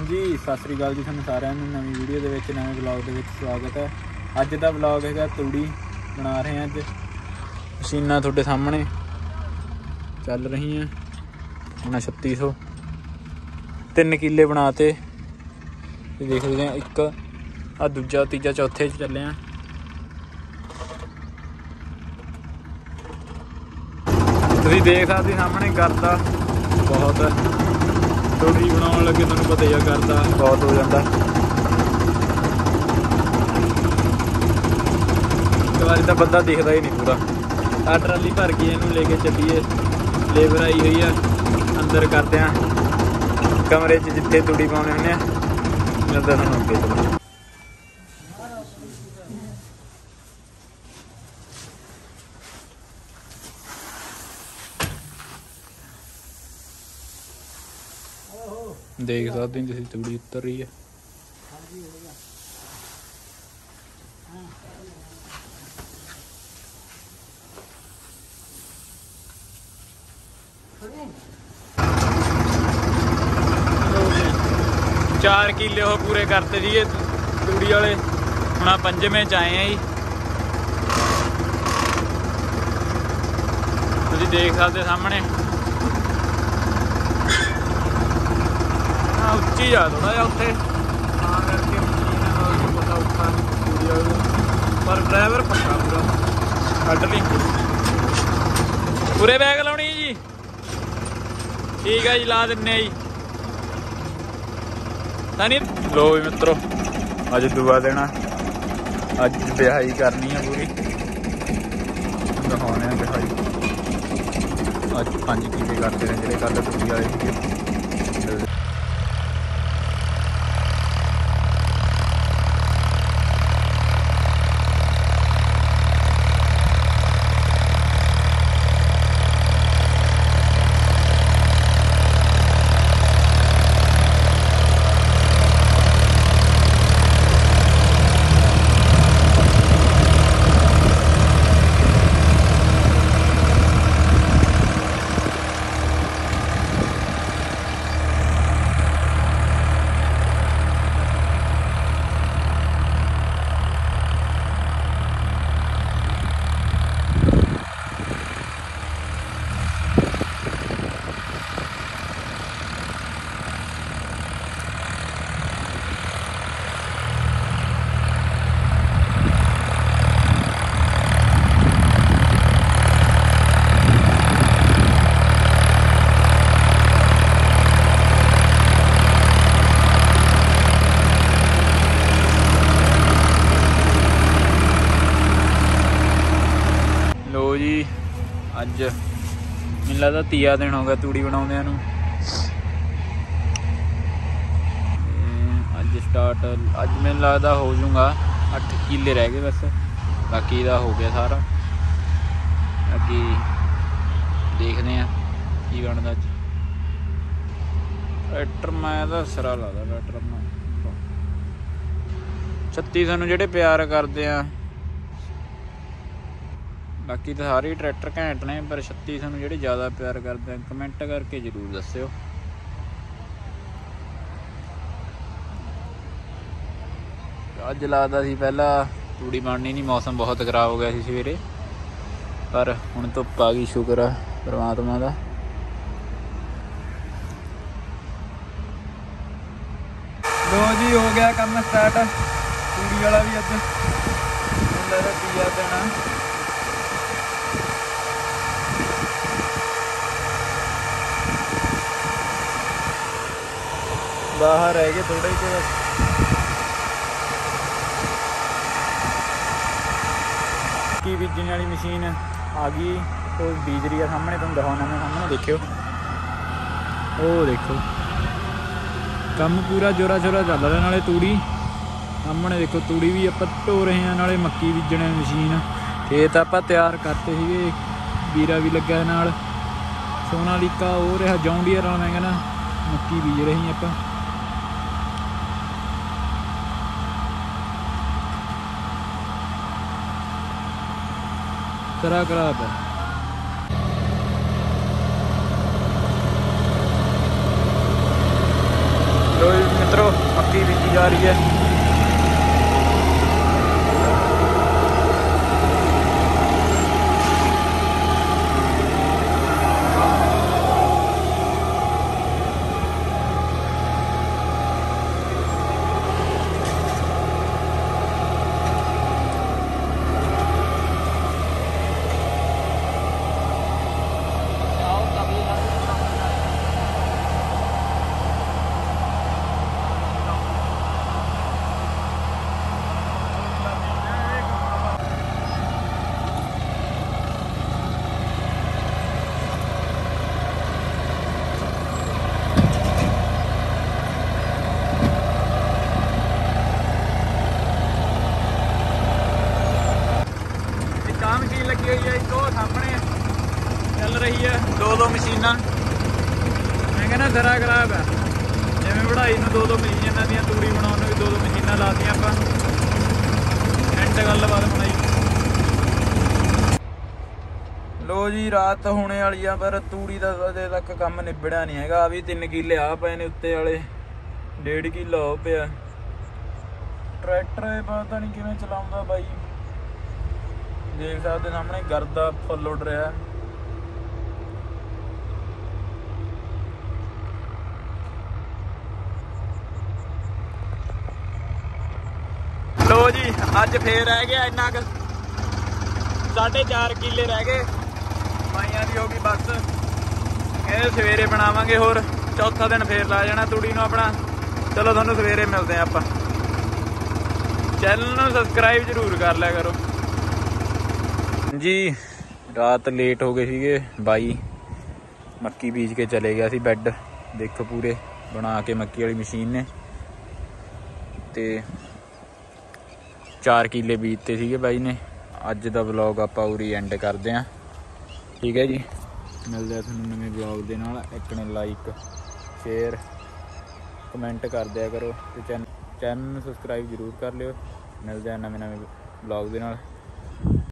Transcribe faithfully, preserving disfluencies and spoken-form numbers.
जी सत श्री अकाल जी तुहानूं सारिਆਂ ਨੂੰ नवीं वीडियो ਦੇ ਵਿੱਚ नवें ब्लॉग ਦੇ ਵਿੱਚ स्वागत है। अज का ब्लॉग हैगा तूड़ी बना रहे हैं। अज मशीनां तुहाडे सामने चल रही हैं। अपना छत्ती सौ तीन किले बनाते देख रहे हैं। एक आ दूजा तीजा चौथे च चले हैं। तुसीं देख सकते सामने करदा बहुत तूड़ी बनाउण लगे तुहानूं पता ही आ करदा बहुत हो जाता। एक बार तो बंदा दिखता ही नहीं पूरा। आ ट्राली भर के इनू लेके चलीए। लेबर आई हुई है अंदर करते हैं कमरे च जिथे तूड़ी पाने होने मिलता तुहानूं अगे चलो। देख सकते हैं जैसे तूड़ी उतर रही है। चार किले वो पूरे करते जी तूड़ी वाले। हम पंजवें च आए हैं जी। तुसीं देख सकते सामने उच्ची जा थोड़ा जा उत्थे करके पता उठा पर ड्राइवर पक्का पूरा कट ली पूरे बैग लाउणी जी। ठीक है जी ला दिन्ने जी। तानी लो भी मित्रों अज दुआ देना अज बिहाई करनी है पूरी दिखाने बिहाई। अज पाँच किले करते हैं जेडे कल तूड़ी आए थे। जी अज मैनूं लगदा तीआ दिन हो गया तूड़ी बनाउंदिआं नूं। अज स्टार्ट अज मैनूं लगदा हो जूगा अठ किले रह गए बस। बाकी दा हो गया सारा। बाकी देखते हैं की बनदा। अज ट्रैक्टर मैं तां सिरा लादा ट्रैक्टर मैं छत्ती सौ नूं जिहड़े प्यार करदे आ। बाकी तो सारे ही ट्रैक्टर घैंट ने पर छत्ती सौ जो ज़्यादा प्यार करते हैं कमेंट करके जरूर दस्सिओ। अज लगता सी पहला तूड़ी बननी नहीं मौसम बहुत खराब हो गया सी सवेरे पर हुण धुप्प आ गई। शुक्र है परमात्मा का। लो जी हो गया काम स्टार्ट तूड़ी वाला भी। अज तीआ देना बाहर रह गए थोड़े ही बस। की बीजने वाली मशीन आ गई वो बीज रही है सामने तुम दिखाना मैं सामने देखियो। ओ देखो काम पूरा जोरा शोरा चल रहा। नाले तूड़ी सामने देखो तूड़ी भी आप ढो रहे हैं नाले मक्की बीजने मशीन खेत आप तैयार करते थे। बीरा भी लगा नाल सोनालीका हो रहा जौंडियर मैं कहना मक्की बीज रही आप। करा करा पे लो मित्रों मक्की बीजी जा रही है। मशीन लगी हुई है एक सामने चल रही है, दो दो मशीना। मैं कहना दरा खराब है जिमें बढ़ाई में दो दो मशीन दी तूड़ी बनाने भी दो दो मशीना लाती आप एंड गलबात बनाई। लो जी रात होने वाली आ पर तूड़ी का अजे तक काम निबड़िया नहीं है। भी तीन किले आ पे ने उत्ते वाले डेढ़ किलो हो पिया। ट्रैक्टर पता नहीं किवें चलाउंदा बाई, देख सकते सामने गर्दा फुल उड़ रहा है। लो जी अज फिर रह गया इन्ना क साढ़े चार किले रह गए, पाइया की होगी बस। ये सवेरे बनावांगे होर चौथा दिन फिर ला जाना तूड़ी नूं अपना। चलो तुहानूं सवेरे मिलते हैं आपां। चैनल नूं सबसक्राइब जरूर कर लिया करो जी। रात लेट हो गए सीगे, बाई मक्की बीज के चले गया सी बैड। देखो पूरे बना के मक्की वाली मशीन ने ते चार किले बीजते सीगे बाई ने। अज दा ब्लॉग आपां उरी एंड करदे आं, ठीक है जी। मिलदे आ तुहानूं नवें ब्लॉग दे नाल। इक ने लाइक शेयर कमेंट कर दिया करो ते चैनल चैनल नूं सबसक्राइब जरूर कर लिओ। मिलदे आ नवें नवें ब्लॉग दे नाल।